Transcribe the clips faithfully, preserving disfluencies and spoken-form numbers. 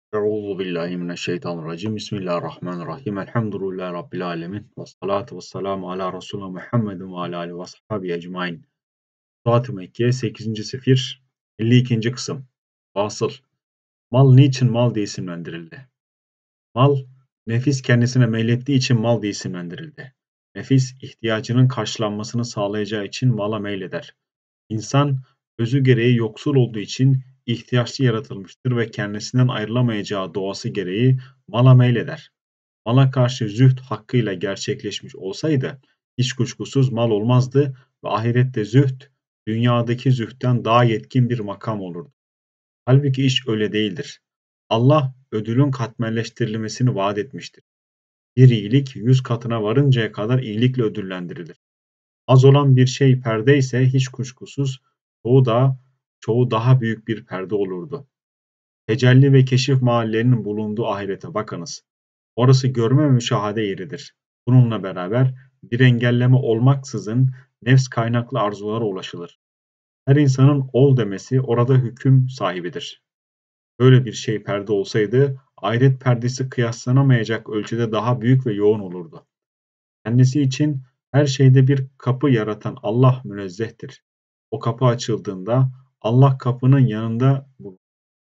Euzu billahi mineşşeytanirracim. Bismillahirrahmanirrahim. Elhamdülillahi Rabbil alemin. Ve salatu ve selamu ala Resulü Muhammedin ve ala alihi ve sahbihi ecmain. Suat-ı Mekke sekizinci sefir elli ikinci kısım. Fasıl. Mal niçin mal diye isimlendirildi? Mal, nefis kendisine meylettiği için mal diye isimlendirildi. Nefis, ihtiyacının karşılanmasını sağlayacağı için mala meyleder. İnsan, özü gereği yoksul olduğu için ihtiyaçlı yaratılmıştır ve kendisinden ayrılamayacağı doğası gereği mala meyleder. Mala karşı zühd hakkıyla gerçekleşmiş olsaydı, hiç kuşkusuz mal olmazdı ve ahirette zühd, dünyadaki zühdten daha yetkin bir makam olurdu. Halbuki iş öyle değildir. Allah ödülün katmerleştirilmesini vaat etmiştir. Bir iyilik yüz katına varıncaya kadar iyilikle ödüllendirilir. Az olan bir şey perde ise hiç kuşkusuz çoğu da çoğu daha büyük bir perde olurdu. Tecelli ve keşif mahallelerinin bulunduğu ahirete bakınız. Orası görme ve müşahede yeridir. Bununla beraber bir engelleme olmaksızın nefs kaynaklı arzulara ulaşılır. Her insanın ol demesi orada hüküm sahibidir. Böyle bir şey perde olsaydı ahiret perdesi kıyaslanamayacak ölçüde daha büyük ve yoğun olurdu. Kendisi için her şeyde bir kapı yaratan Allah münezzehtir. O kapı açıldığında Allah kapının yanında bulunur.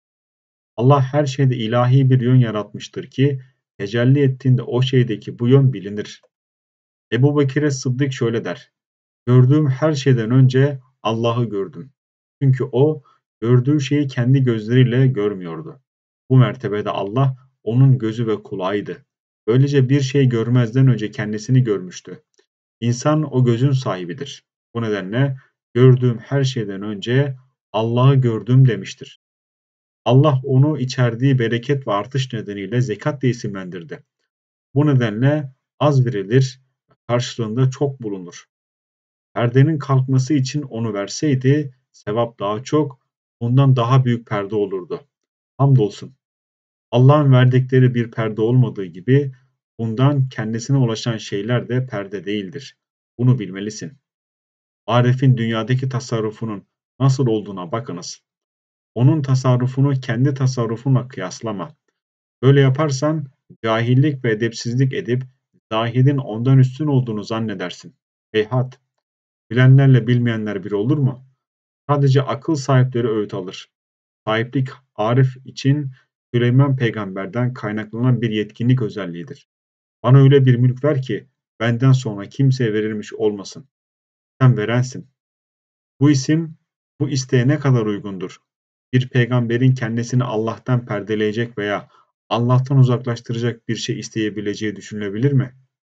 Allah her şeyde ilahi bir yön yaratmıştır ki tecelli ettiğinde o şeydeki bu yön bilinir. Ebu Bekir'e Sıddık şöyle der: Gördüğüm her şeyden önce Allah'ı gördüm. Çünkü o gördüğü şeyi kendi gözleriyle görmüyordu. Bu mertebede Allah onun gözü ve kulağıydı. Böylece bir şey görmezden önce kendisini görmüştü. İnsan o gözün sahibidir. Bu nedenle gördüğüm her şeyden önce Allah'ı gördüm demiştir. Allah onu içerdiği bereket ve artış nedeniyle zekat diye isimlendirdi. Bu nedenle az verilir, karşılığında çok bulunur. Perdenin kalkması için onu verseydi, sevap daha çok, bundan daha büyük perde olurdu. Hamdolsun. Allah'ın verdikleri bir perde olmadığı gibi, bundan kendisine ulaşan şeyler de perde değildir. Bunu bilmelisin. Arif'in dünyadaki tasarrufunun nasıl olduğuna bakınız. Onun tasarrufunu kendi tasarrufunla kıyaslama. Böyle yaparsan cahillik ve edepsizlik edip zahidin ondan üstün olduğunu zannedersin. Heyhat! Bilenlerle bilmeyenler bir olur mu? Sadece akıl sahipleri öğüt alır. Sahiplik Arif için Süleyman peygamberden kaynaklanan bir yetkinlik özelliğidir. Bana öyle bir mülk ver ki benden sonra kimseye verilmiş olmasın. Sen verensin. Bu isim, bu isteğe ne kadar uygundur? Bir peygamberin kendisini Allah'tan perdeleyecek veya Allah'tan uzaklaştıracak bir şey isteyebileceği düşünülebilir mi?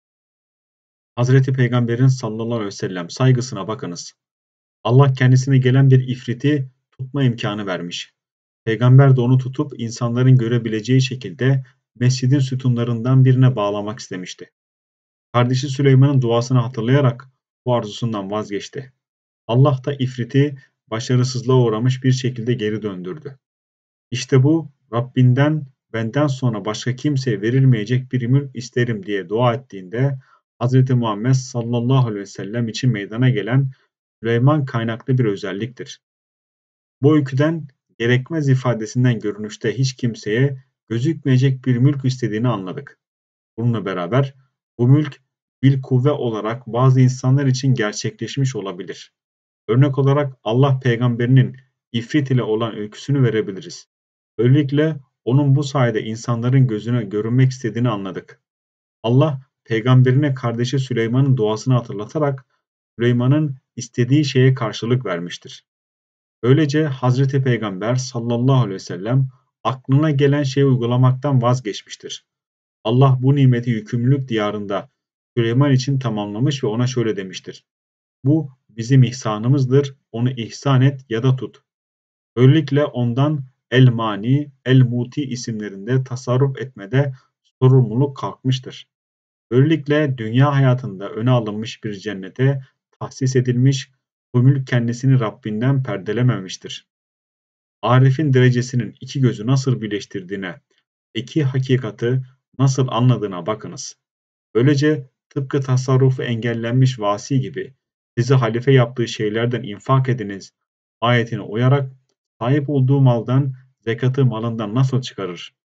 Hazreti Peygamber'in sallallahu aleyhi ve sellem saygısına bakınız. Allah kendisine gelen bir ifriti tutma imkanı vermiş. Peygamber de onu tutup insanların görebileceği şekilde mescidin sütunlarından birine bağlamak istemişti. Kardeşi Süleyman'ın duasını hatırlayarak bu arzusundan vazgeçti. Allah da ifriti başarısızlığa uğramış bir şekilde geri döndürdü. İşte bu Rabbinden benden sonra başka kimseye verilmeyecek bir mülk isterim diye dua ettiğinde Hz. Muhammed sallallahu aleyhi ve sellem için meydana gelen Süleyman kaynaklı bir özelliktir. Bu öyküden gerekmez ifadesinden görünüşte hiç kimseye gözükmeyecek bir mülk istediğini anladık. Bununla beraber bu mülk bilkuvve olarak bazı insanlar için gerçekleşmiş olabilir. Örnek olarak Allah peygamberinin ifrit ile olan öyküsünü verebiliriz. Böylelikle onun bu sayede insanların gözüne görünmek istediğini anladık. Allah peygamberine kardeşi Süleyman'ın duasını hatırlatarak Süleyman'ın istediği şeye karşılık vermiştir. Böylece Hazreti Peygamber sallallahu aleyhi ve sellem aklına gelen şeyi uygulamaktan vazgeçmiştir. Allah bu nimeti yükümlülük diyarında Süleyman için tamamlamış ve ona şöyle demiştir: Bu bizim ihsanımızdır, onu ihsan et ya da tut. Böylelikle ondan El-Mani, El-Muti isimlerinde tasarruf etmede sorumluluk kalkmıştır. Böylelikle dünya hayatında öne alınmış bir cennete tahsis edilmiş, bu mülk kendisini Rabbinden perdelememiştir. Arif'in derecesinin iki gözü nasıl birleştirdiğine, iki hakikati nasıl anladığına bakınız. Böylece tıpkı tasarrufu engellenmiş vasi gibi sizi halife yaptığı şeylerden infak ediniz ayetine uyarak sahip olduğu maldan zekatı malından nasıl çıkarır?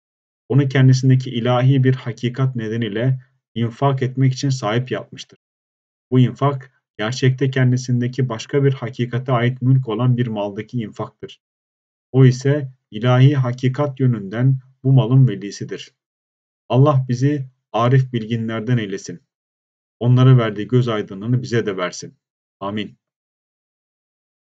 Onu kendisindeki ilahi bir hakikat nedeniyle infak etmek için sahip yapmıştır. Bu infak, gerçekte kendisindeki başka bir hakikate ait mülk olan bir maldaki infaktır. O ise ilahi hakikat yönünden bu malın velisidir. Allah bizi arif bilginlerden eylesin. Onlara verdiği göz aydınlığını bize de versin. Amin.